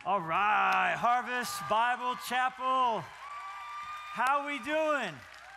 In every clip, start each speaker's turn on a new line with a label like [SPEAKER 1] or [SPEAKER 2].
[SPEAKER 1] All right, Harvest Bible Chapel. How we doing?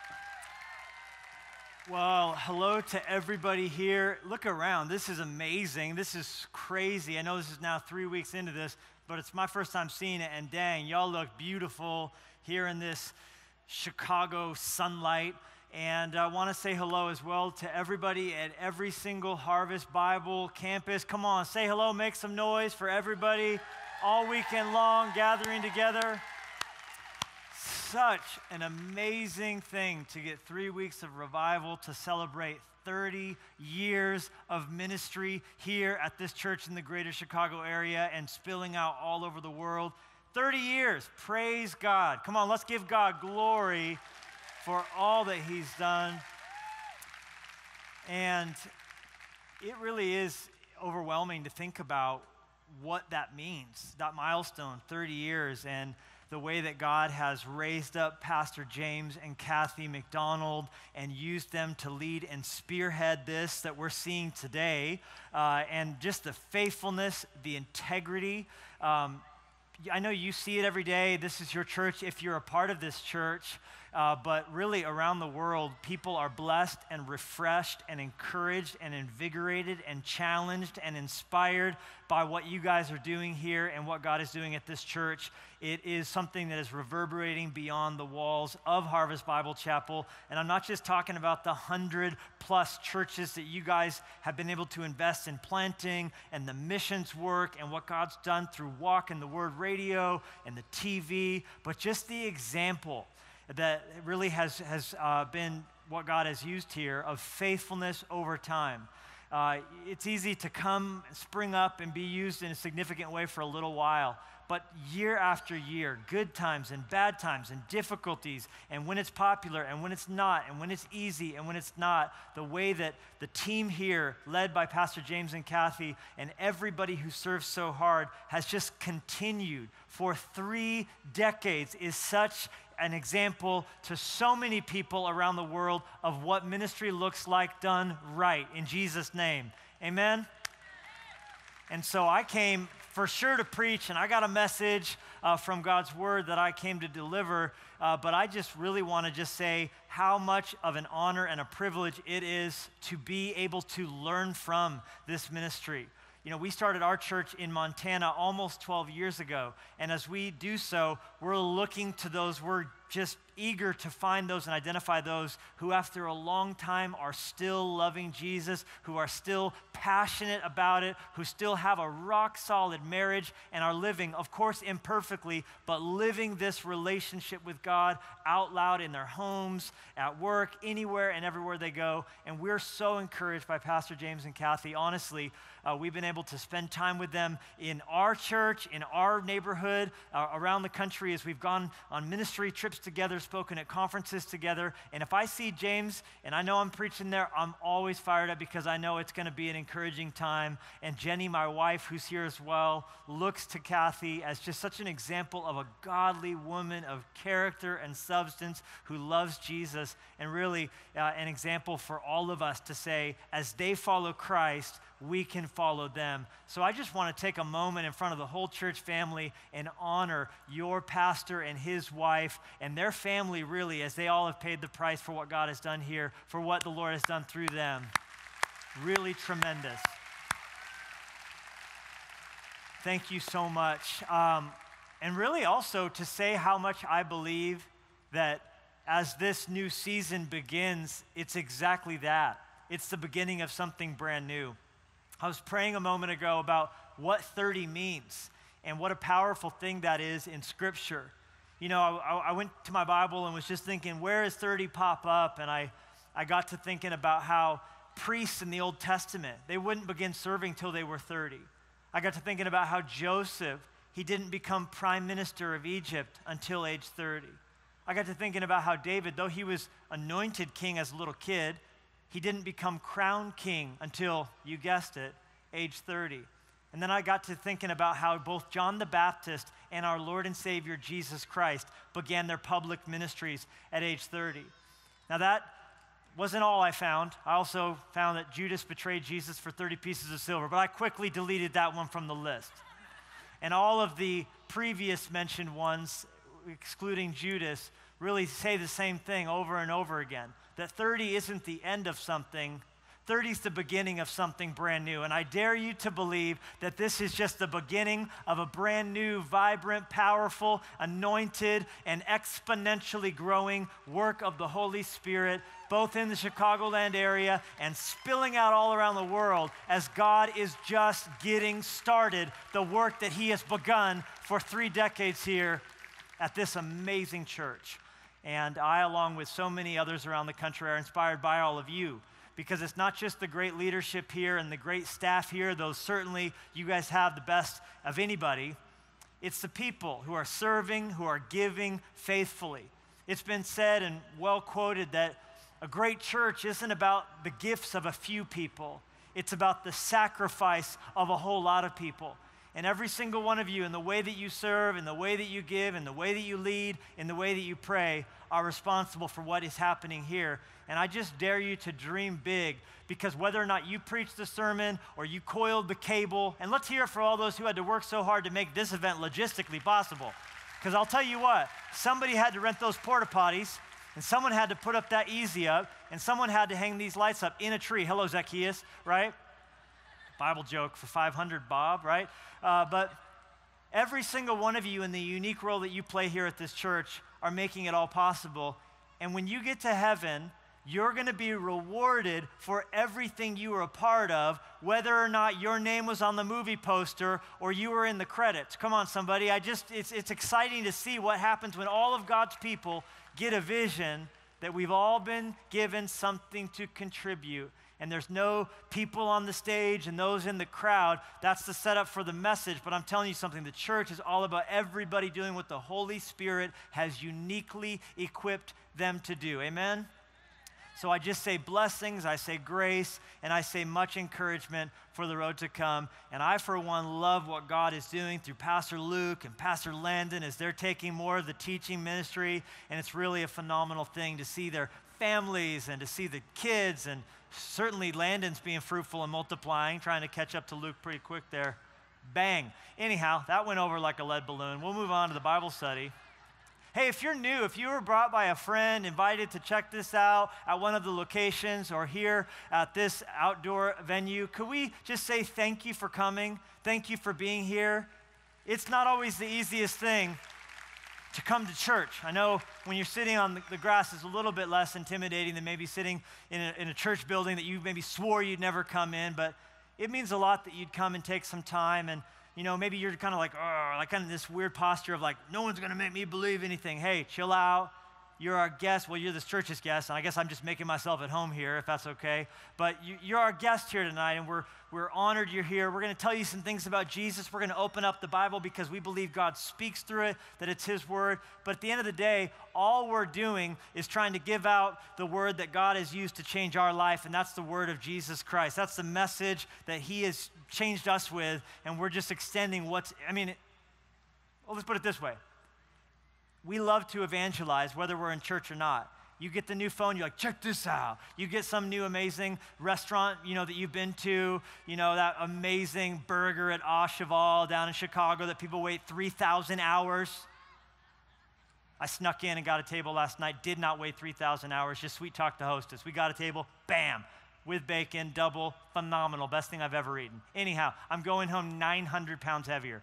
[SPEAKER 1] Well, hello to everybody here. Look around. This is amazing. This is crazy. I know this is now 3 weeks into this, but it's my first time seeing it, and dang, y'all look beautiful here in this Chicago sunlight. And I want to say hello as well to everybody at every single Harvest Bible campus. Come on, say hello, make some noise for everybody all weekend long gathering together. Such an amazing thing to get 3 weeks of revival to celebrate 30 years of ministry here at this church in the greater Chicago area and spilling out all over the world. 30 years, praise God. Come on, let's give God glory for all that he's done. And it really is overwhelming to think about what that means, that milestone, 30 years, and the way that God has raised up Pastor James and Kathy McDonald and used them to lead and spearhead this that we're seeing today, and just the faithfulness, the integrity. I know you see it every day. This is your church if you're a part of this church. But really around the world, people are blessed and refreshed and encouraged and invigorated and challenged and inspired by what you guys are doing here and what God is doing at this church. It is something that is reverberating beyond the walls of Harvest Bible Chapel. And I'm not just talking about the 100+ churches that you guys have been able to invest in planting and the missions work and what God's done through Walk and the Word Radio and the TV, but just the example that really has been what God has used here of faithfulness over time. It's easy to come, spring up, and be used in a significant way for a little while. But year after year, good times and bad times and difficulties, and when it's popular and when it's not, and when it's easy and when it's not, the way that the team here, led by Pastor James and Kathy, and everybody who serves so hard, has just continued for 3 decades is such an example to so many people around the world of what ministry looks like done right, in Jesus' name. Amen? And so I came for sure to preach, and I got a message from God's word that I came to deliver, but I just really want to just say how much of an honor and a privilege it is to be able to learn from this ministry. You know, we started our church in Montana almost 12 years ago, and as we do so, we're looking to those, we're just eager to find those and identify those who after a long time are still loving Jesus, who are still passionate about it, who still have a rock-solid marriage and are living, of course imperfectly, but living this relationship with God out loud in their homes, at work, anywhere and everywhere they go. And we're so encouraged by Pastor James and Kathy. Honestly, we've been able to spend time with them in our church, in our neighborhood, around the country as we've gone on ministry trips together, spoken at conferences together. And if I see James and I know I'm preaching there, I'm always fired up because I know it's going to be an encouraging time. And Jenny, my wife, who's here as well, looks to Kathy as just such an example of a godly woman of character and substance who loves Jesus, and really an example for all of us to say, as they follow Christ, we can follow them. So I just want to take a moment in front of the whole church family and honor your pastor and his wife and their family, really, as they all have paid the price for what God has done here, for what the Lord has done through them. Really tremendous. Thank you so much. And really also to say how much I believe that as this new season begins, it's exactly that. It's the beginning of something brand new. I was praying a moment ago about what 30 means and what a powerful thing that is in Scripture. You know, I went to my Bible and was just thinking, where does 30 pop up? And I got to thinking about how priests in the Old Testament, they wouldn't begin serving till they were 30. I got to thinking about how Joseph, he didn't become prime minister of Egypt until age 30. I got to thinking about how David, though he was anointed king as a little kid, he didn't become crowned king until, you guessed it, age 30. And then I got to thinking about how both John the Baptist and our Lord and Savior Jesus Christ began their public ministries at age 30. Now that wasn't all I found. I also found that Judas betrayed Jesus for 30 pieces of silver, but I quickly deleted that one from the list. And all of the previous mentioned ones, excluding Judas, really say the same thing over and over again, that 30 isn't the end of something. 30 is the beginning of something brand new. And I dare you to believe that this is just the beginning of a brand new, vibrant, powerful, anointed, and exponentially growing work of the Holy Spirit, both in the Chicagoland area and spilling out all around the world as God is just getting started the work that he has begun for 3 decades here at this amazing church. And I, along with so many others around the country, are inspired by all of you. Because it's not just the great leadership here and the great staff here, though certainly you guys have the best of anybody. It's the people who are serving, who are giving faithfully. It's been said and well quoted that a great church isn't about the gifts of a few people. It's about the sacrifice of a whole lot of people. And every single one of you, in the way that you serve, in the way that you give, in the way that you lead, in the way that you pray, are responsible for what is happening here. And I just dare you to dream big, because whether or not you preached the sermon or you coiled the cable, and let's hear it for all those who had to work so hard to make this event logistically possible. Because I'll tell you what, somebody had to rent those porta potties, and someone had to put up that easy up, and someone had to hang these lights up in a tree. Hello, Zacchaeus, right? Bible joke for 500, Bob, right? But every single one of you in the unique role that you play here at this church are making it all possible. And when you get to heaven, you're going to be rewarded for everything you were a part of, whether or not your name was on the movie poster or you were in the credits. Come on, somebody. It's exciting to see what happens when all of God's people get a vision that we've all been given something to contribute. And there's no people on the stage and those in the crowd. That's the setup for the message. But I'm telling you something, the church is all about everybody doing what the Holy Spirit has uniquely equipped them to do. Amen? So I just say blessings, I say grace, and I say much encouragement for the road to come. And I, for one, love what God is doing through Pastor Luke and Pastor Landon as they're taking more of the teaching ministry. And it's really a phenomenal thing to see their families and to see the kids, and certainly Landon's being fruitful and multiplying, trying to catch up to Luke pretty quick there. Bang. Anyhow, that went over like a lead balloon. We'll move on to the Bible study. Hey, if you're new, if you were brought by a friend, invited to check this out at one of the locations or here at this outdoor venue, could we just say thank you for coming? Thank you for being here. It's not always the easiest thing to come to church. I know when you're sitting on the grass, it's a little bit less intimidating than maybe sitting in a church building that you maybe swore you'd never come in, but it means a lot that you'd come and take some time. And you know, maybe you're kind of like, kind of this weird posture of like, no one's going to make me believe anything. Hey, chill out. You're our guest. Well, you're this church's guest, and I guess I'm just making myself at home here, if that's okay. But you're our guest here tonight, and we're honored you're here. We're going to tell you some things about Jesus. We're going to open up the Bible because we believe God speaks through it, that it's his word. But at the end of the day, all we're doing is trying to give out the word that God has used to change our life, and that's the word of Jesus Christ. That's the message that he has changed us with, and we're just extending let's put it this way. We love to evangelize whether we're in church or not. You get the new phone, you're like, check this out. You get some new amazing restaurant, that you've been to, that amazing burger at Au Cheval down in Chicago that people wait 3,000 hours. I snuck in and got a table last night, did not wait 3,000 hours, just sweet talk the hostess. We got a table, bam, with bacon, double, phenomenal, best thing I've ever eaten. Anyhow, I'm going home 900 pounds heavier.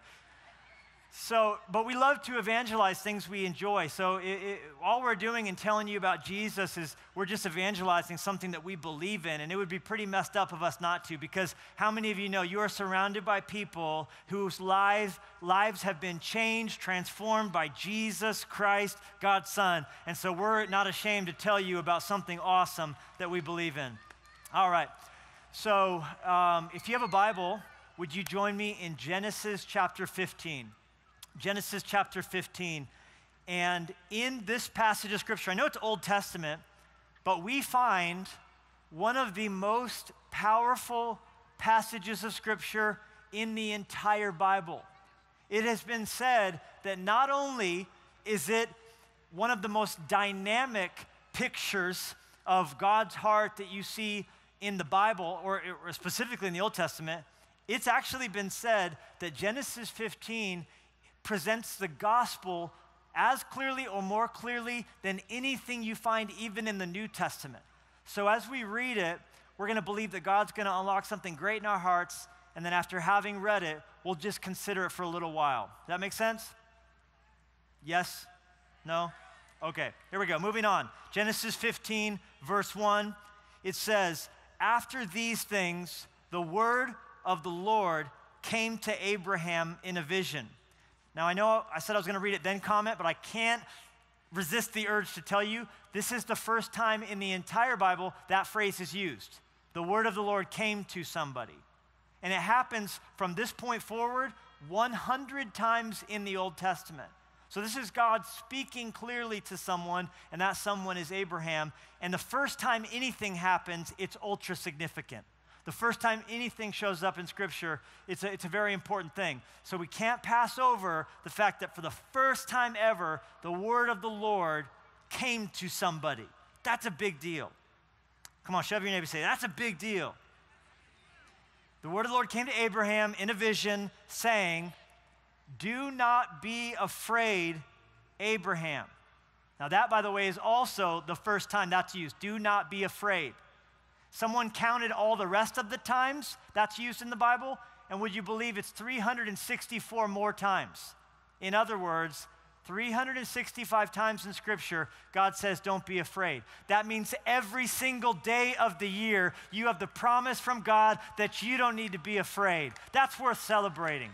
[SPEAKER 1] But we love to evangelize things we enjoy. So all we're doing in telling you about Jesus is we're just evangelizing something that we believe in. And it would be pretty messed up of us not to, because how many of you know you are surrounded by people whose lives have been changed, transformed by Jesus Christ, God's Son. And so we're not ashamed to tell you about something awesome that we believe in. All right. So if you have a Bible, would you join me in Genesis chapter 15? Genesis chapter 15. And in this passage of Scripture, I know it's Old Testament, but we find one of the most powerful passages of Scripture in the entire Bible. It has been said that not only is it one of the most dynamic pictures of God's heart that you see in the Bible, or specifically in the Old Testament, it's actually been said that Genesis 15 presents the gospel as clearly or more clearly than anything you find even in the New Testament. So as we read it, we're going to believe that God's going to unlock something great in our hearts, and then after having read it, we'll just consider it for a little while. Does that make sense? Yes? No? Okay, here we go. Moving on. Genesis 15, verse 1. It says, "After these things, the word of the Lord came to Abraham in a vision." Now, I know I said I was going to read it then comment, but I can't resist the urge to tell you, this is the first time in the entire Bible that phrase is used. The word of the Lord came to somebody. And it happens from this point forward 100 times in the Old Testament. So this is God speaking clearly to someone, and that someone is Abraham. And the first time anything happens, it's ultra significant. The first time anything shows up in Scripture, it's a very important thing. So we can't pass over the fact that for the first time ever, the word of the Lord came to somebody. That's a big deal. Come on, shove your neighbor and say, that's a big deal. The word of the Lord came to Abraham in a vision, saying, "Do not be afraid, Abraham." Now that, by the way, is also the first time that's used. Do not be afraid. Someone counted all the rest of the times that's used in the Bible, and would you believe it's 364 more times? In other words, 365 times in Scripture, God says, don't be afraid. That means every single day of the year, you have the promise from God that you don't need to be afraid. That's worth celebrating.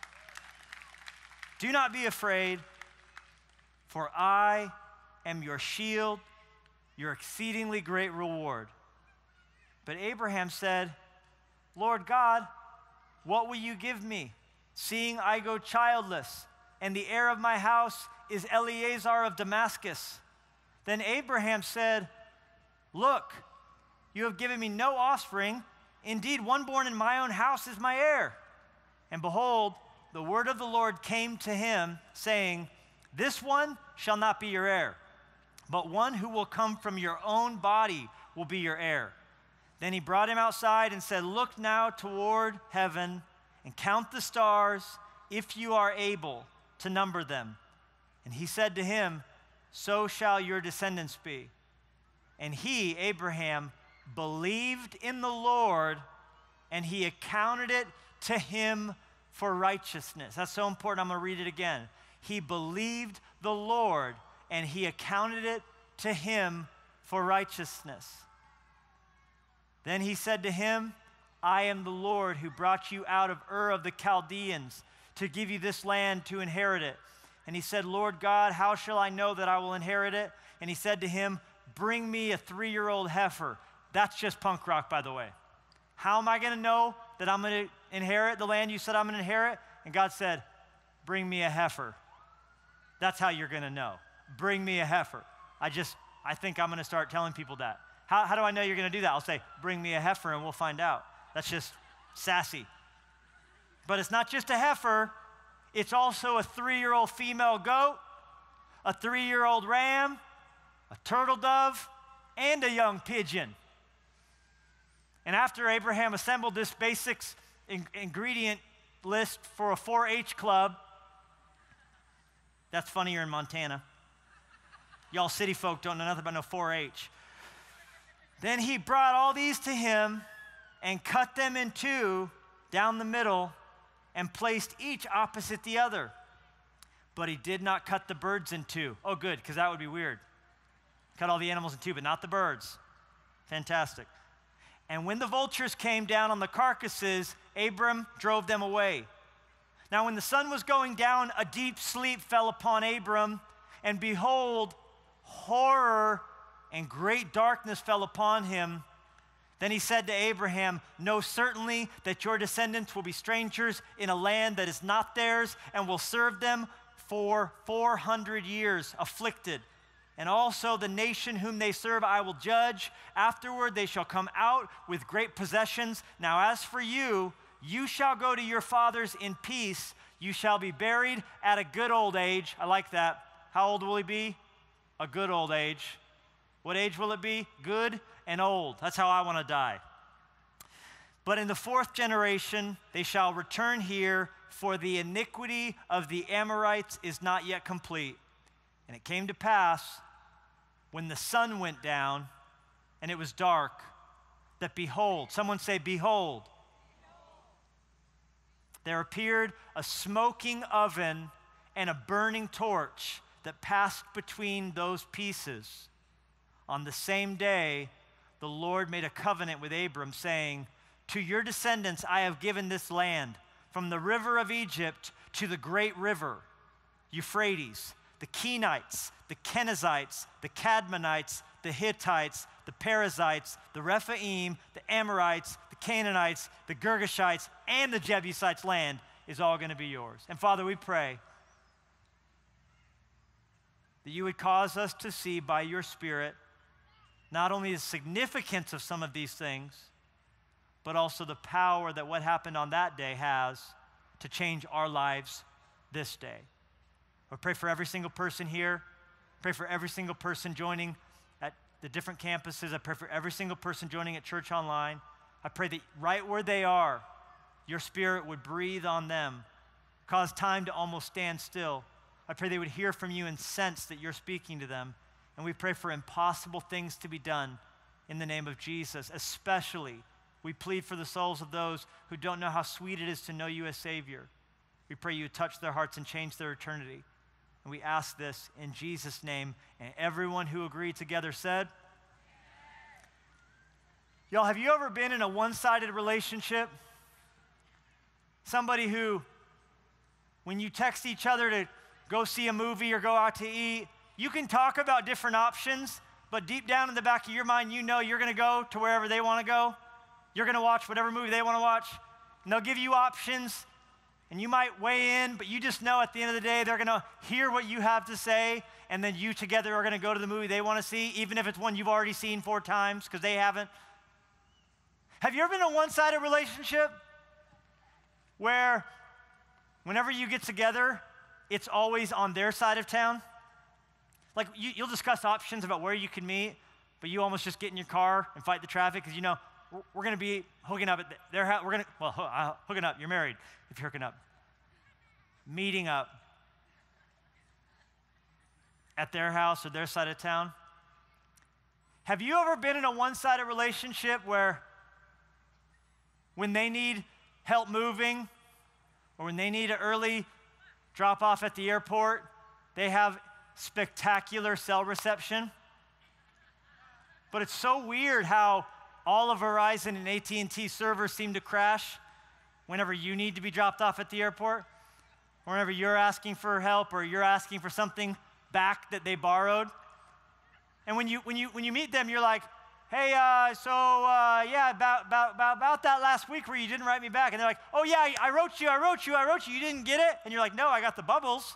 [SPEAKER 1] "Do not be afraid, for I am your shield, your exceedingly great reward." But Abraham said, "Lord God, what will you give me, seeing I go childless, and the heir of my house is Eleazar of Damascus?" Then Abraham said, "Look, you have given me no offspring. Indeed, one born in my own house is my heir." And behold, the word of the Lord came to him, saying, "This one shall not be your heir, but one who will come from your own body will be your heir." Then he brought him outside and said, "Look now toward heaven and count the stars, if you are able to number them." And he said to him, "So shall your descendants be." And he, Abraham, believed in the Lord, and he accounted it to him for righteousness. That's so important. I'm going to read it again. He believed the Lord, and he accounted it to him for righteousness. Then he said to him, "I am the Lord who brought you out of Ur of the Chaldeans to give you this land to inherit it." And he said, "Lord God, how shall I know that I will inherit it?" And he said to him, "Bring me a 3-year-old heifer." That's just punk rock, by the way. How am I going to know that I'm going to inherit the land you said I'm going to inherit? And God said, "Bring me a heifer." That's how you're going to know. Bring me a heifer. I think I'm going to start telling people that. How do I know you're going to do that? I'll say, "Bring me a heifer," and we'll find out. That's just sassy. But it's not just a heifer. It's also a 3-year-old female goat, a 3-year-old ram, a turtle dove, and a young pigeon. And after Abraham assembled this basics ingredient list for a 4-H club, that's funnier in Montana. Y'all city folk don't know nothing about no 4-H. Then he brought all these to him and cut them in two down the middle and placed each opposite the other. But he did not cut the birds in two. Oh, good, because that would be weird. Cut all the animals in two, but not the birds. Fantastic. And when the vultures came down on the carcasses, Abram drove them away. Now when the sun was going down, a deep sleep fell upon Abram, and behold, horror and great darkness fell upon him. Then he said to Abraham, "Know certainly that your descendants will be strangers in a land that is not theirs, and will serve them for 400 years, afflicted. And also the nation whom they serve I will judge. Afterward they shall come out with great possessions. Now as for you, you shall go to your fathers in peace. You shall be buried at a good old age." I like that. How old will he be? A good old age. What age will it be? Good and old. That's how I want to die. But in the fourth generation they shall return here, for the iniquity of the Amorites is not yet complete. And it came to pass, when the sun went down and it was dark, that behold," someone say, "Behold, there appeared a smoking oven and a burning torch that passed between those pieces. On the same day, the Lord made a covenant with Abram, saying, 'To your descendants I have given this land, from the river of Egypt to the great river, Euphrates, the Kenites, the Kenizzites, the Cadmonites, the Hittites, the Perizzites, the Rephaim, the Amorites, the Canaanites, the Girgashites, and the Jebusites' land is all going to be yours.'" And Father, we pray that you would cause us to see by your Spirit not only the significance of some of these things, but also the power that what happened on that day has to change our lives this day. I pray for every single person here. Pray for every single person joining at the different campuses. I pray for every single person joining at Church Online. I pray that right where they are, your Spirit would breathe on them, cause time to almost stand still. I pray they would hear from you and sense that you're speaking to them. And we pray for impossible things to be done in the name of Jesus. Especially, we plead for the souls of those who don't know how sweet it is to know you as Savior. We pray you touch their hearts and change their eternity. And we ask this in Jesus' name. And everyone who agreed together said, y'all, have you ever been in a one-sided relationship? Somebody who, when you text each other to go see a movie or go out to eat, you can talk about different options, but deep down in the back of your mind, you know you're going to go to wherever they want to go. You're going to watch whatever movie they want to watch, and they'll give you options, and you might weigh in, but you just know at the end of the day, they're going to hear what you have to say, and then you together are going to go to the movie they want to see, even if it's one you've already seen 4 times because they haven't. Have you ever been in a one-sided relationship where whenever you get together, it's always on their side of town? Like, you'll discuss options about where you can meet, but you almost just get in your car and fight the traffic because you know we're going to be hooking up at their house. We're going to, well, hooking up. You're married if you're hooking up. Meeting up at their house or their side of town. Have you ever been in a one-sided relationship where when they need help moving or when they need an early drop-off at the airport, they have spectacular cell reception? But it's so weird how all of Verizon and AT&T servers seem to crash whenever you need to be dropped off at the airport, or whenever you're asking for help or you're asking for something back that they borrowed. And when you meet them, you're like, "Hey, yeah, about that last week where you didn't write me back." And they're like, "Oh yeah, I wrote you. You didn't get it?" And you're like, "No, I got the bubbles.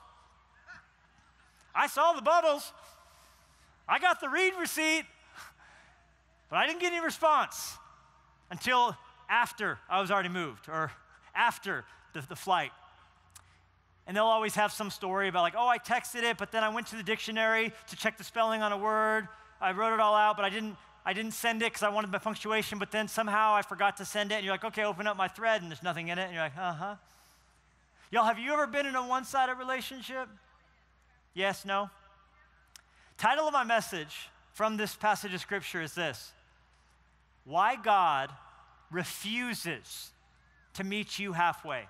[SPEAKER 1] I saw the bubbles. I got the read receipt, but I didn't get any response until after I was already moved or after the flight." And they'll always have some story about like, "Oh, I texted it, but then I went to the dictionary to check the spelling on a word. I wrote it all out, but I didn't send it because I wanted my punctuation, but then somehow I forgot to send it." And you're like, "Okay, open up my thread," and there's nothing in it. And you're like, "Uh-huh." Y'all, have you ever been in a one-sided relationship? Yes, no? Title of my message from this passage of Scripture is this: Why God Refuses to Meet You Halfway.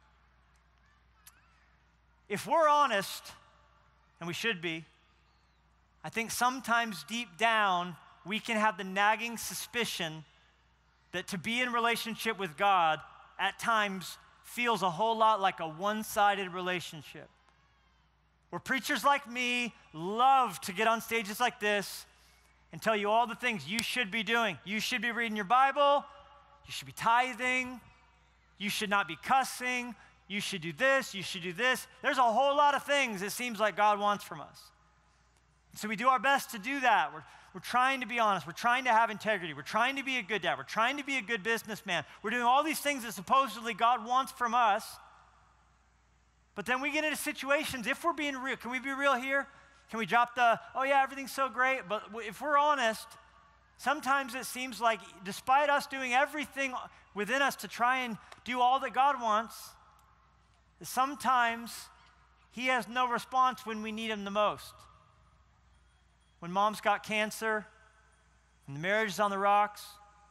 [SPEAKER 1] If we're honest, and we should be, I think sometimes deep down, we can have the nagging suspicion that to be in relationship with God at times feels a whole lot like a one-sided relationship. Where preachers like me love to get on stages like this and tell you all the things you should be doing. You should be reading your Bible. You should be tithing. You should not be cussing. You should do this. You should do this. There's a whole lot of things it seems like God wants from us. So we do our best to do that. We're trying to be honest. We're trying to have integrity. We're trying to be a good dad. We're trying to be a good businessman. We're doing all these things that supposedly God wants from us. But then we get into situations, if we're being real, can we be real here? Can we drop the, "Oh yeah, everything's so great," but if we're honest, Sometimes it seems like despite us doing everything within us to try and do all that God wants, sometimes he has no response when we need him the most. When mom's got cancer, when the marriage is on the rocks,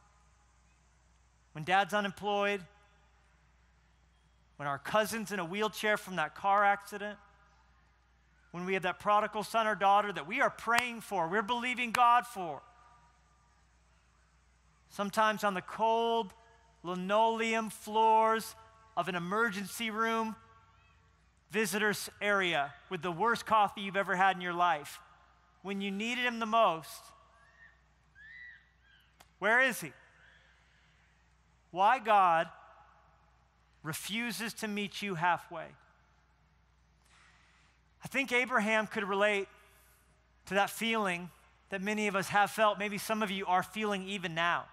[SPEAKER 1] when dad's unemployed, when our cousin's in a wheelchair from that car accident, when we have that prodigal son or daughter that we are praying for, we're believing God for. Sometimes on the cold linoleum floors of an emergency room visitors area with the worst coffee you've ever had in your life. When you needed him the most, where is he? Why God refuses to meet you halfway? I think Abraham could relate to that feeling that many of us have felt. Maybe some of you are feeling even now.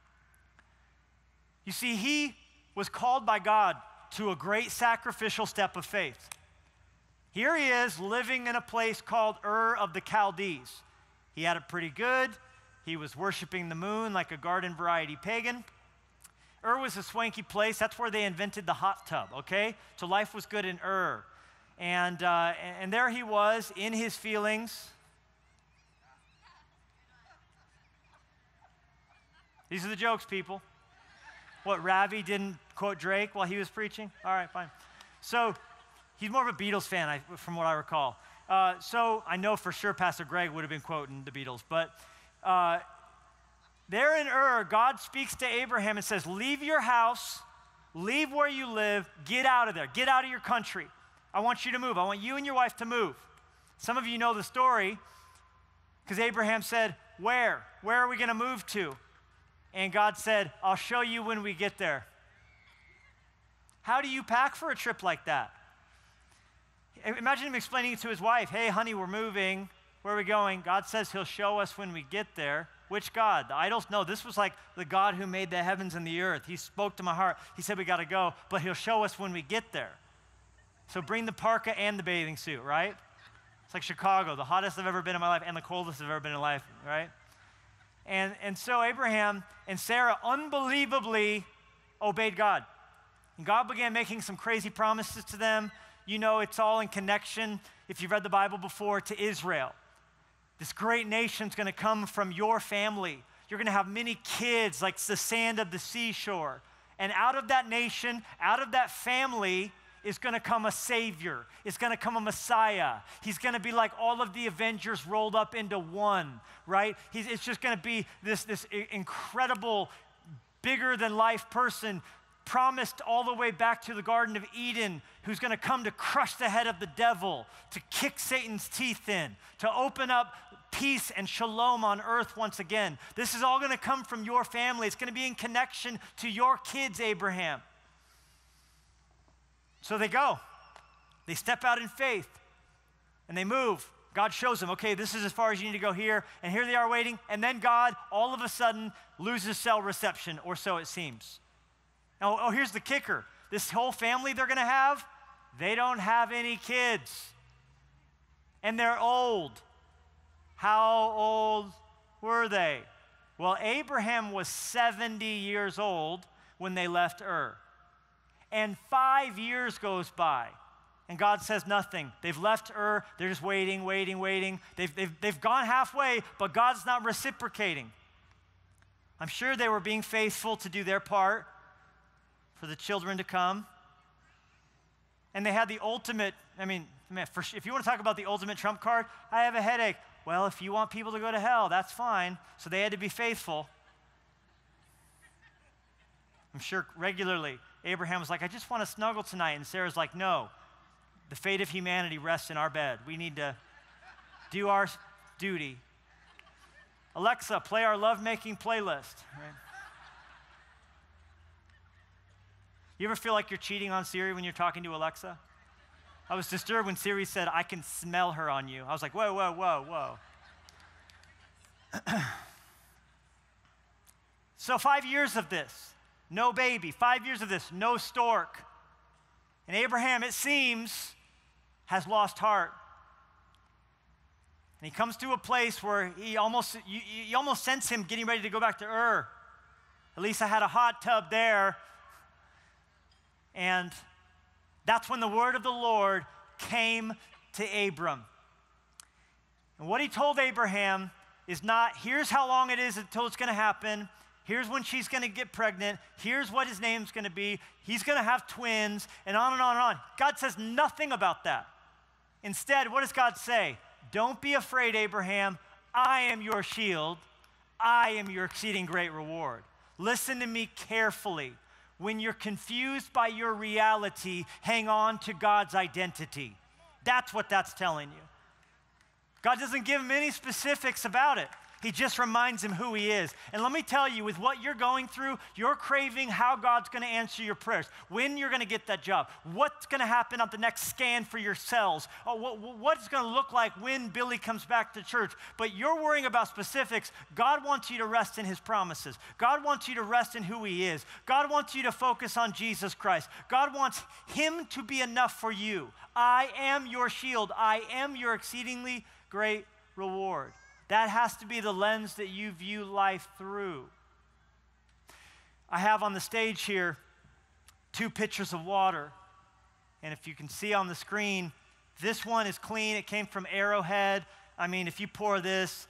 [SPEAKER 1] You see, he was called by God to a great sacrificial step of faith. Here he is living in a place called Ur of the Chaldees. He had it pretty good. He was worshiping the moon like a garden variety pagan. Ur was a swanky place. That's where they invented the hot tub, okay? So life was good in Ur. And there he was in his feelings. These are the jokes, people. What, Ravi didn't quote Drake while he was preaching? All right, fine. So he's more of a Beatles fan, from what I recall. So I know for sure Pastor Greg would have been quoting the Beatles. But there in Ur, God speaks to Abraham and says, leave your house, leave where you live, get out of there, get out of your country. I want you to move. I want you and your wife to move. Some of you know the story because Abraham said, where? Where are we going to move to? And God said, I'll show you when we get there. How do you pack for a trip like that? Imagine him explaining it to his wife. Hey, honey, we're moving. Where are we going? God says he'll show us when we get there. Which God? The idols? No, this was like the God who made the heavens and the earth. He spoke to my heart. He said we got to go, but he'll show us when we get there. So bring the parka and the bathing suit, right? It's like Chicago, the hottest I've ever been in my life and the coldest I've ever been in life, right? And so Abraham and Sarah unbelievably obeyed God. And God began making some crazy promises to them. You know, it's all in connection, if you've read the Bible before, to Israel. This great nation's going to come from your family. You're going to have many kids like the sand of the seashore. And out of that nation, out of that family, is going to come a Savior. It's going to come a Messiah. He's going to be like all of the Avengers rolled up into one, right? It's just going to be this incredible, bigger-than-life person promised all the way back to the Garden of Eden, who's going to come to crush the head of the devil, to kick Satan's teeth in, to open up peace and shalom on earth once again. This is all going to come from your family. It's going to be in connection to your kids, Abraham. So they go. They step out in faith, and they move. God shows them, okay, this is as far as you need to go here, and here they are waiting, and then God, all of a sudden, loses cell reception, or so it seems. Now, here's the kicker. This whole family they're going to have, they don't have any kids, and they're old. How old were they? Well, Abraham was 70 years old when they left Ur. And 5 years goes by, and God says nothing. They've left Ur. They're just waiting. They've gone halfway, but God's not reciprocating. I'm sure they were being faithful to do their part for the children to come. And they had the ultimate, if you want to talk about the ultimate trump card, I have a headache. Well, if you want people to go to hell, that's fine. So they had to be faithful. I'm sure regularly Abraham was like, I just want to snuggle tonight. And Sarah's like, no, the fate of humanity rests in our bed. We need to do our duty. Alexa, play our lovemaking playlist. Right? You ever feel like you're cheating on Siri when you're talking to Alexa? I was disturbed when Siri said, I can smell her on you. I was like, whoa, whoa, whoa, whoa. So 5 years of this. No baby. 5 years of this, no stork. And Abraham, it seems, has lost heart. And he comes to a place where you almost sense him getting ready to go back to Ur. At least I had a hot tub there. And that's when the word of the Lord came to Abram. And what he told Abraham is not, here's how long it is until it's going to happen. Here's when she's going to get pregnant. Here's what his name's going to be. He's going to have twins, and on and on and on. God says nothing about that. Instead, what does God say? Don't be afraid, Abraham. I am your shield. I am your exceeding great reward. Listen to me carefully. When you're confused by your reality, hang on to God's identity. That's what that's telling you. God doesn't give him any specifics about it. He just reminds him who he is. And let me tell you, with what you're going through, you're craving how God's going to answer your prayers, when you're going to get that job, what's going to happen on the next scan for your cells, what's going to look like when Billy comes back to church. But you're worrying about specifics. God wants you to rest in his promises. God wants you to rest in who he is. God wants you to focus on Jesus Christ. God wants him to be enough for you. I am your shield. I am your exceedingly great reward. That has to be the lens that you view life through. I have on the stage here 2 pitchers of water. And if you can see on the screen, this one is clean. It came from Arrowhead. I mean, if you pour this,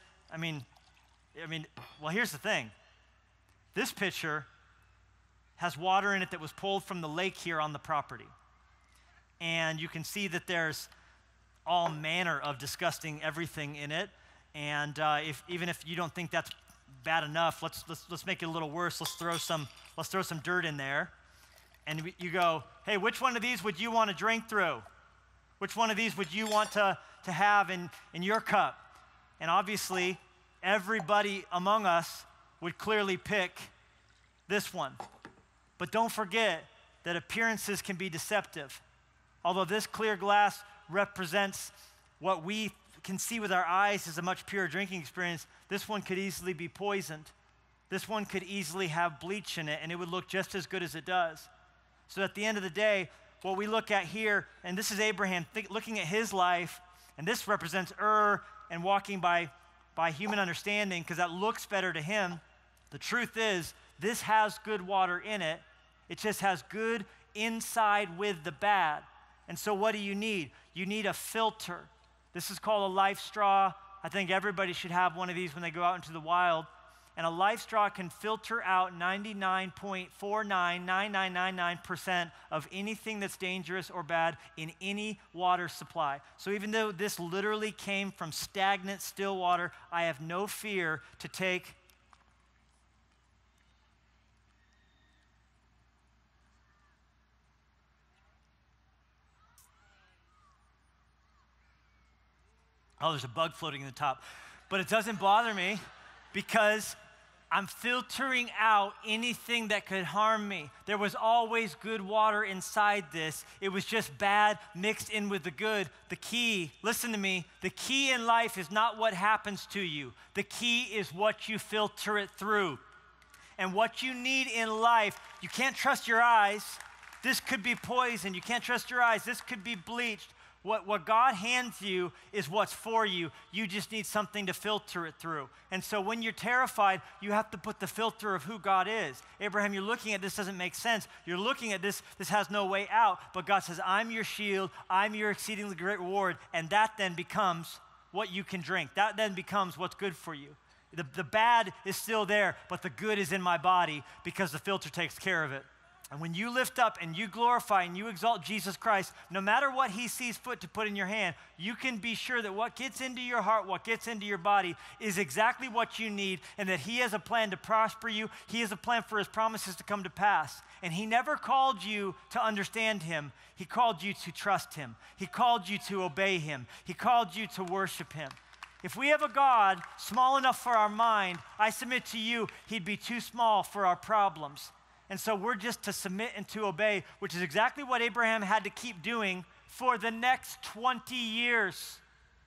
[SPEAKER 1] well, here's the thing. This pitcher has water in it that was pulled from the lake here on the property. And you can see that there's all manner of disgusting everything in it. And even if you don't think that's bad enough, let's make it a little worse. Let's throw some dirt in there, and you go, hey, which one of these would you want to drink through? Which one of these would you want to have in your cup? And obviously, everybody among us would clearly pick this one. But don't forget that appearances can be deceptive. Although this clear glass represents what we can see with our eyes as a much purer drinking experience, this one could easily be poisoned. This one could easily have bleach in it, and it would look just as good as it does. So at the end of the day, what we look at here, and this is Abraham looking at his life, and this represents Ur and walking by human understanding, because that looks better to him. The truth is, this has good water in it. It just has good inside with the bad. And so what do you need? You need a filter. This is called a life straw. I think everybody should have one of these when they go out into the wild. And a life straw can filter out 99.499999% of anything that's dangerous or bad in any water supply. So even though this literally came from stagnant, still water, I have no fear to take oh, there's a bug floating in the top. But it doesn't bother me because I'm filtering out anything that could harm me. There was always good water inside this. It was just bad mixed in with the good. The key, listen to me, the key in life is not what happens to you. The key is what you filter it through. And what you need in life, you can't trust your eyes. This could be poison. You can't trust your eyes. This could be bleached. What God hands you is what's for you. You just need something to filter it through. And so when you're terrified, you have to put the filter of who God is. Abraham, you're looking at this, doesn't make sense. You're looking at this has no way out. But God says, I'm your shield. I'm your exceedingly great reward. And that then becomes what you can drink. That then becomes what's good for you. The bad is still there, but the good is in my body because the filter takes care of it. And when you lift up and you glorify and you exalt Jesus Christ, no matter what he sees fit to put in your hand, you can be sure that what gets into your heart, what gets into your body is exactly what you need, and that he has a plan to prosper you. He has a plan for his promises to come to pass. And he never called you to understand him. He called you to trust him. He called you to obey him. He called you to worship him. If we have a God small enough for our mind, I submit to you, he'd be too small for our problems. And so we're just to submit and to obey, which is exactly what Abraham had to keep doing for the next 20 years.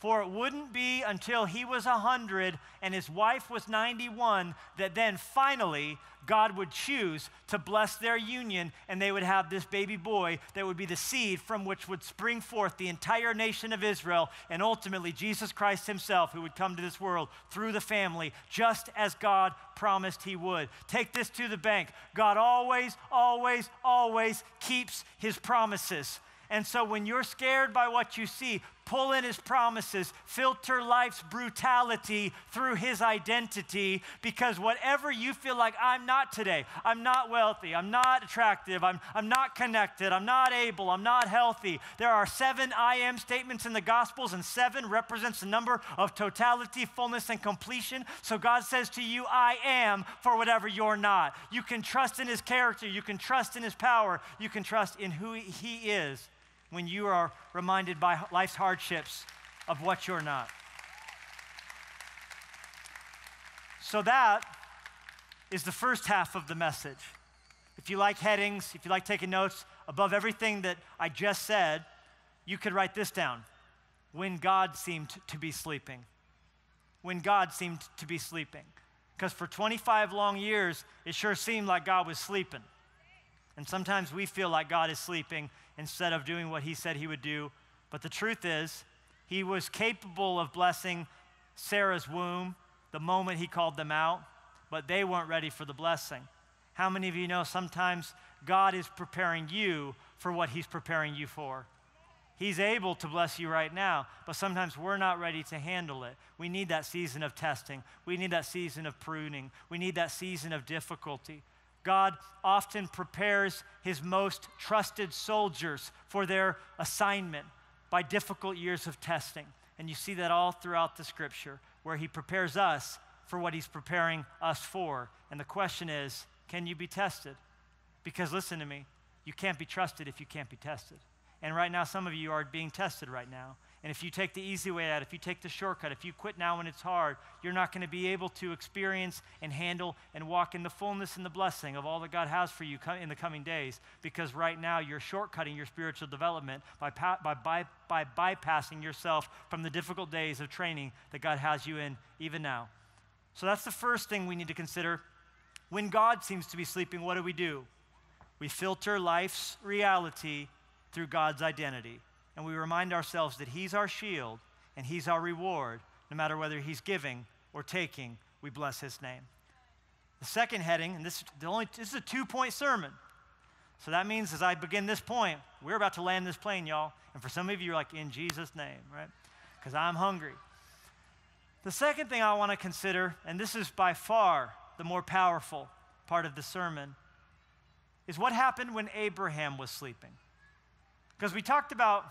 [SPEAKER 1] For it wouldn't be until he was 100 and his wife was 91 that then finally God would choose to bless their union, and they would have this baby boy that would be the seed from which would spring forth the entire nation of Israel, and ultimately Jesus Christ himself, who would come to this world through the family, just as God promised he would. Take this to the bank. God always, always, always keeps his promises. And so when you're scared by what you see, pull in his promises, filter life's brutality through his identity, because whatever you feel like, I'm not today, I'm not wealthy, I'm not attractive, I'm not connected, I'm not able, I'm not healthy. There are 7 I am statements in the Gospels, and 7 represents the number of totality, fullness, and completion. So God says to you, I am for whatever you're not. You can trust in his character, you can trust in his power, you can trust in who he is when you are reminded by life's hardships of what you're not. So that is the first half of the message. If you like headings, if you like taking notes, above everything that I just said, you could write this down. When God seemed to be sleeping. When God seemed to be sleeping. Because for 25 long years, it sure seemed like God was sleeping. And sometimes we feel like God is sleeping instead of doing what he said he would do. But the truth is, he was capable of blessing Sarah's womb the moment he called them out, but they weren't ready for the blessing. How many of you know sometimes God is preparing you for what he's preparing you for? He's able to bless you right now, but sometimes we're not ready to handle it. We need that season of testing. We need that season of pruning. We need that season of difficulty. God often prepares his most trusted soldiers for their assignment by difficult years of testing. And you see that all throughout the scripture, where he prepares us for what he's preparing us for. And the question is, can you be tested? Because listen to me, you can't be trusted if you can't be tested. And right now, some of you are being tested right now. And if you take the easy way out, if you take the shortcut, if you quit now when it's hard, you're not going to be able to experience and handle and walk in the fullness and the blessing of all that God has for you in the coming days. Because right now, you're shortcutting your spiritual development by bypassing yourself from the difficult days of training that God has you in even now. So that's the first thing we need to consider. When God seems to be sleeping, what do? We filter life's reality through God's identity. And we remind ourselves that he's our shield and he's our reward. No matter whether he's giving or taking, we bless his name. The second heading, and this is a 2-point sermon. So that means as I begin this point, we're about to land this plane, y'all. And for some of you, you're like, in Jesus' name, right? Because I'm hungry. The second thing I want to consider, and this is by far the more powerful part of the sermon, is what happened when Abraham was sleeping. Because we talked about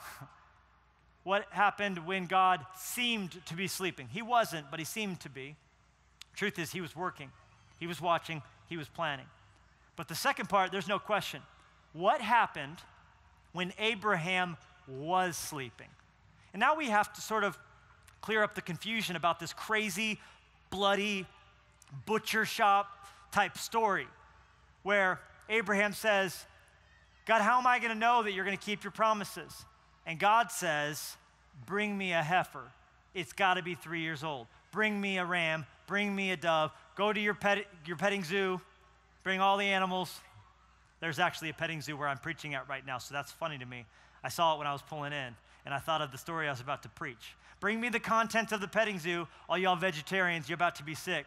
[SPEAKER 1] what happened when God seemed to be sleeping. He wasn't, but he seemed to be. Truth is, he was working. He was watching. He was planning. But the second part, there's no question. What happened when Abraham was sleeping? And now we have to sort of clear up the confusion about this crazy, bloody, butcher shop type story where Abraham says, God, how am I going to know that you're going to keep your promises? And God says, bring me a heifer. It's got to be 3 years old. Bring me a ram. Bring me a dove. Go to your petting zoo. Bring all the animals. There's actually a petting zoo where I'm preaching at right now, so that's funny to me. I saw it when I was pulling in, and I thought of the story I was about to preach. Bring me the contents of the petting zoo, all y'all vegetarians, you're about to be sick.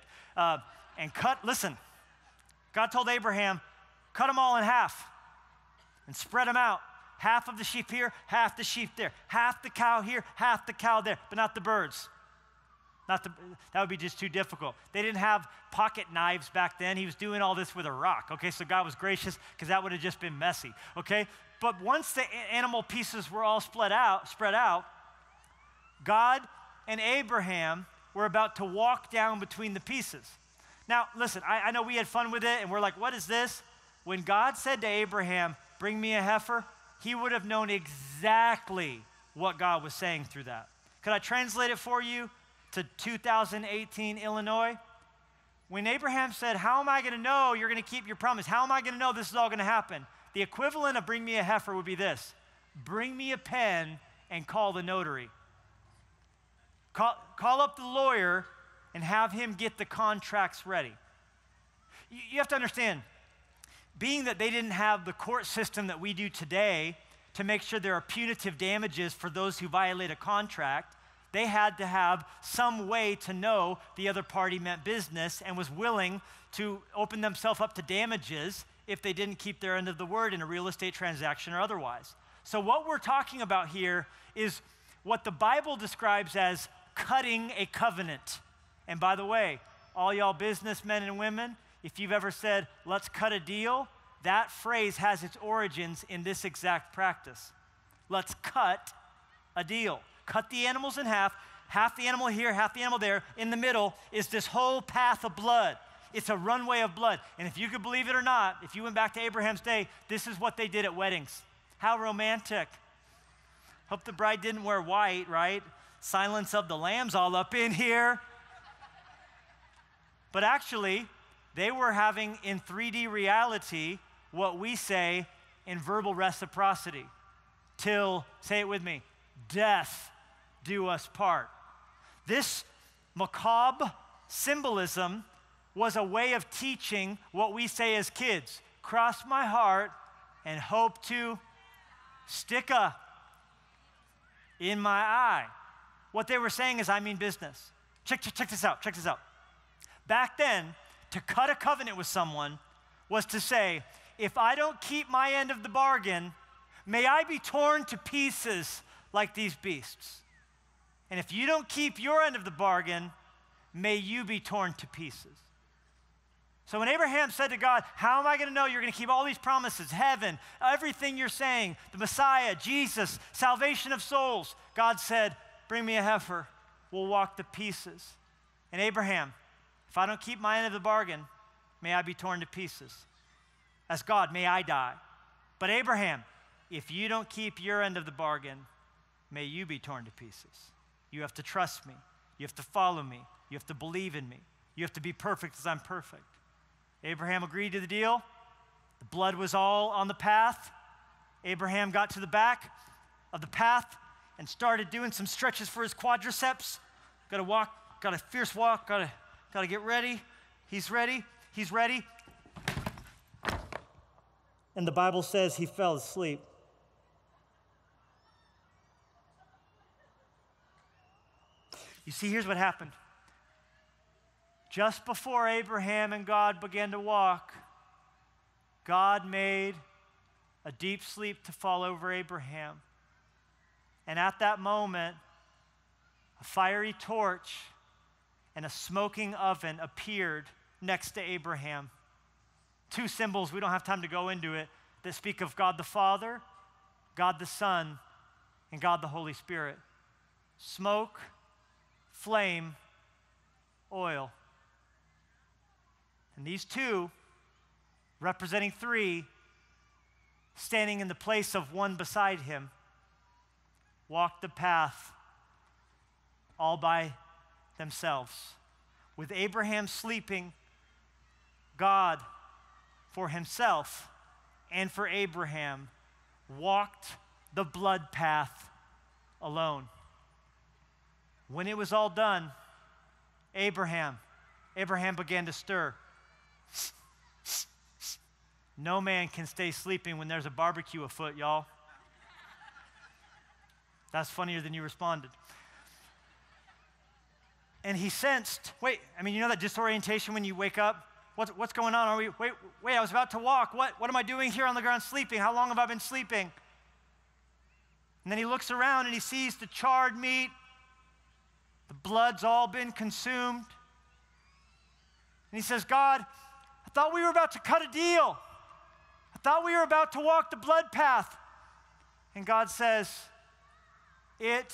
[SPEAKER 1] Listen, God told Abraham, cut them all in half. And spread them out. Half of the sheep here, half the sheep there. Half the cow here, half the cow there. But not the birds. That would be just too difficult. They didn't have pocket knives back then. He was doing all this with a rock. Okay, so God was gracious because that would have just been messy. Okay, but once the animal pieces were all spread out, God and Abraham were about to walk down between the pieces. Now, listen, I know we had fun with it, and we're like, what is this? When God said to Abraham, bring me a heifer, he would have known exactly what God was saying through that. Could I translate it for you to 2018 Illinois? When Abraham said, how am I going to know you're going to keep your promise? How am I going to know this is all going to happen? The equivalent of bring me a heifer would be this. Bring me a pen and call the notary. Call up the lawyer and have him get the contracts ready. You have to understand, being that they didn't have the court system that we do today to make sure there are punitive damages for those who violate a contract, they had to have some way to know the other party meant business and was willing to open themselves up to damages if they didn't keep their end of the word in a real estate transaction or otherwise. So what we're talking about here is what the Bible describes as cutting a covenant. And by the way, all y'all businessmen and women, if you've ever said, let's cut a deal, that phrase has its origins in this exact practice. Let's cut a deal. Cut the animals in half the animal here, half the animal there. In the middle is this whole path of blood. It's a runway of blood. And if you could believe it or not, if you went back to Abraham's day, this is what they did at weddings. How romantic. Hope the bride didn't wear white, right? Silence of the Lambs all up in here. But actually, they were having in 3D reality what we say in verbal reciprocity. Till, say it with me, death do us part. This macabre symbolism was a way of teaching what we say as kids. Cross my heart and hope to stick a in my eye. What they were saying is, I mean business. Check this out. Back then, to cut a covenant with someone was to say, if I don't keep my end of the bargain, may I be torn to pieces like these beasts. And if you don't keep your end of the bargain, may you be torn to pieces. So when Abraham said to God, how am I going to know you're going to keep all these promises, heaven, everything you're saying, the Messiah, Jesus, salvation of souls, God said, bring me a heifer, we'll walk the pieces. And Abraham, if I don't keep my end of the bargain, may I be torn to pieces. As God, may I die. But Abraham, if you don't keep your end of the bargain, may you be torn to pieces. You have to trust me. You have to follow me. You have to believe in me. You have to be perfect as I'm perfect. Abraham agreed to the deal. The blood was all on the path. Abraham got to the back of the path and started doing some stretches for his quadriceps. Got to walk, got a fierce walk, got to get ready. He's ready. And the Bible says he fell asleep. You see, here's what happened. Just before Abraham and God began to walk, God made a deep sleep to fall over Abraham. And at that moment, a fiery torch and a smoking oven appeared next to Abraham. Two symbols, we don't have time to go into it, that speak of God the Father, God the Son, and God the Holy Spirit. Smoke, flame, oil. And these two, representing three, standing in the place of one beside him, walked the path all by themselves. With Abraham sleeping, God, for himself and for Abraham, walked the blood path alone. When it was all done, Abraham began to stir. No man can stay sleeping when there's a barbecue afoot, y'all. That's funnier than you responded. And he sensed, you know that disorientation when you wake up? What's going on? Wait, I was about to walk. What am I doing here on the ground sleeping? How long have I been sleeping? And then he looks around and he sees the charred meat. The blood's all been consumed. And he says, God, I thought we were about to cut a deal. I thought we were about to walk the blood path. And God says, it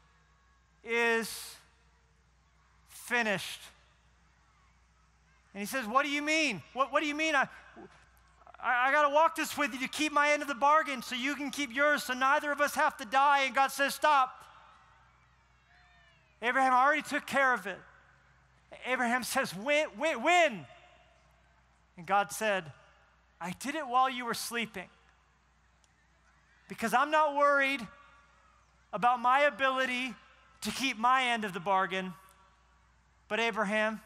[SPEAKER 1] is finished. And he says, what do you mean? What do you mean? I got to walk this with you to keep my end of the bargain so you can keep yours so neither of us have to die. And God says, stop. Abraham already took care of it. Abraham says, when? And God said, I did it while you were sleeping. Because I'm not worried about my ability to keep my end of the bargain. But Abraham,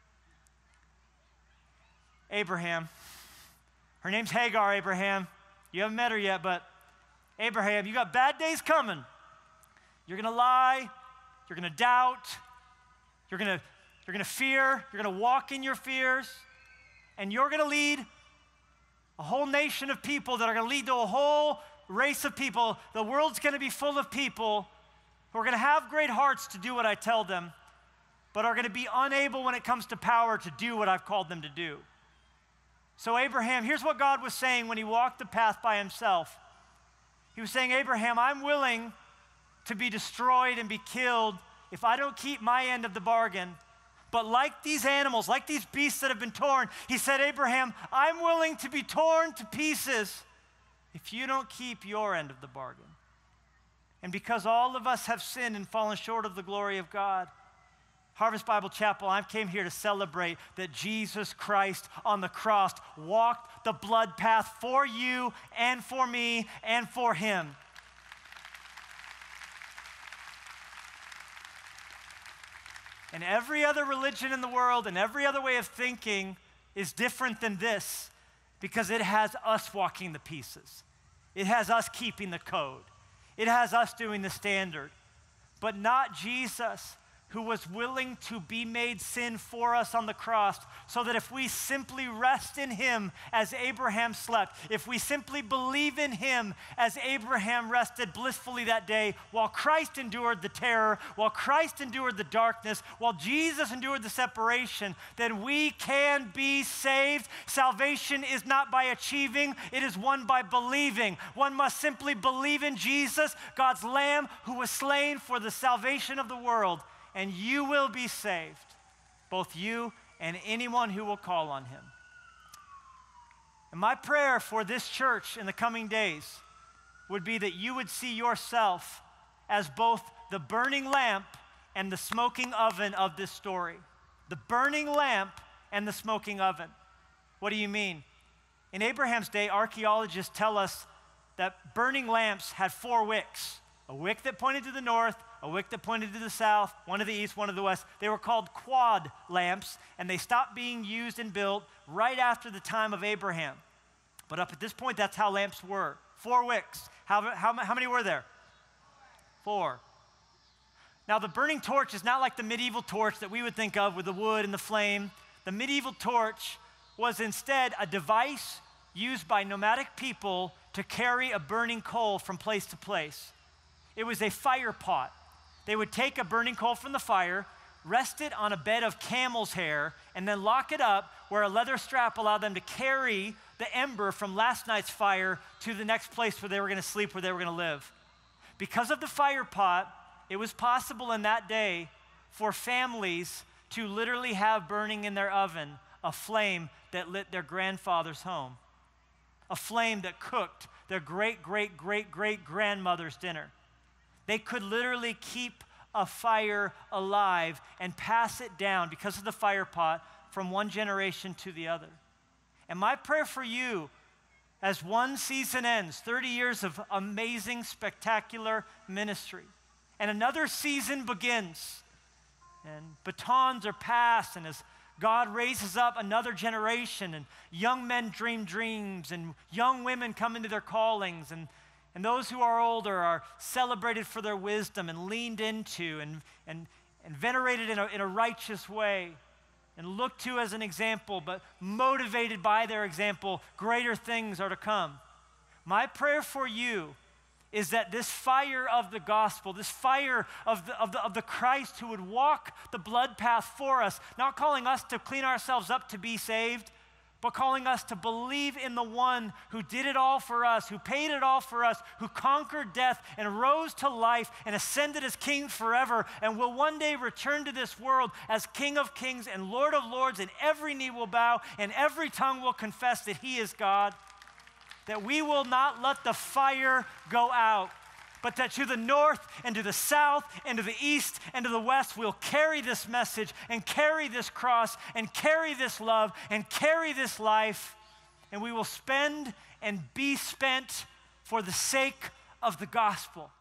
[SPEAKER 1] her name's Hagar, Abraham. You haven't met her yet, but Abraham, you got bad days coming. You're going to lie. You're going to doubt. You're going to fear. You're going to walk in your fears. And you're going to lead a whole nation of people that are going to lead to a whole race of people. The world's going to be full of people who are going to have great hearts to do what I tell them, but are going to be unable when it comes to power to do what I've called them to do. So Abraham, here's what God was saying when he walked the path by himself. He was saying, Abraham, I'm willing to be destroyed and be killed if I don't keep my end of the bargain. But like these animals, like these beasts that have been torn, he said, Abraham, I'm willing to be torn to pieces if you don't keep your end of the bargain. And because all of us have sinned and fallen short of the glory of God, Harvest Bible Chapel, I came here to celebrate that Jesus Christ on the cross walked the blood path for you and for me and for him. And every other religion in the world and every other way of thinking is different than this because it has us walking the pieces. It has us keeping the code. It has us doing the standard. But not Jesus, who was willing to be made sin for us on the cross, so that if we simply rest in him as Abraham slept, if we simply believe in him as Abraham rested blissfully that day, while Christ endured the terror, while Christ endured the darkness, while Jesus endured the separation, then we can be saved. Salvation is not by achieving, it is won by believing. One must simply believe in Jesus, God's Lamb, who was slain for the salvation of the world. And you will be saved, both you and anyone who will call on him. And my prayer for this church in the coming days would be that you would see yourself as both the burning lamp and the smoking oven of this story. The burning lamp and the smoking oven. What do you mean? In Abraham's day, archaeologists tell us that burning lamps had 4 wicks. A wick that pointed to the north, a wick that pointed to the south, one to the east, one to the west. They were called quad lamps, and they stopped being used and built right after the time of Abraham. But up at this point, that's how lamps were. 4 wicks. How many were there? 4. Now, the burning torch is not like the medieval torch that we would think of with the wood and the flame. The medieval torch was instead a device used by nomadic people to carry a burning coal from place to place. It was a fire pot. They would take a burning coal from the fire, rest it on a bed of camel's hair, and then lock it up where a leather strap allowed them to carry the ember from last night's fire to the next place where they were going to sleep, where they were going to live. Because of the fire pot, it was possible in that day for families to literally have burning in their oven a flame that lit their grandfather's home, a flame that cooked their great-great-great-great-grandmother's dinner. They could literally keep a fire alive and pass it down because of the fire pot from one generation to the other. And my prayer for you, as one season ends, 30 years of amazing, spectacular ministry, and another season begins, and batons are passed, and as God raises up another generation, and young men dream dreams, and young women come into their callings, and those who are older are celebrated for their wisdom and leaned into and venerated in a righteous way and looked to as an example, but motivated by their example, greater things are to come. My prayer for you is that this fire of the gospel, this fire of the Christ who would walk the blood path for us, not calling us to clean ourselves up to be saved, but calling us to believe in the one who did it all for us, who paid it all for us, who conquered death and rose to life and ascended as king forever and will one day return to this world as King of kings and Lord of lords, and every knee will bow and every tongue will confess that he is God. That we will not let the fire go out, but that to the north and to the south and to the east and to the west, we'll carry this message and carry this cross and carry this love and carry this life, and we will spend and be spent for the sake of the gospel.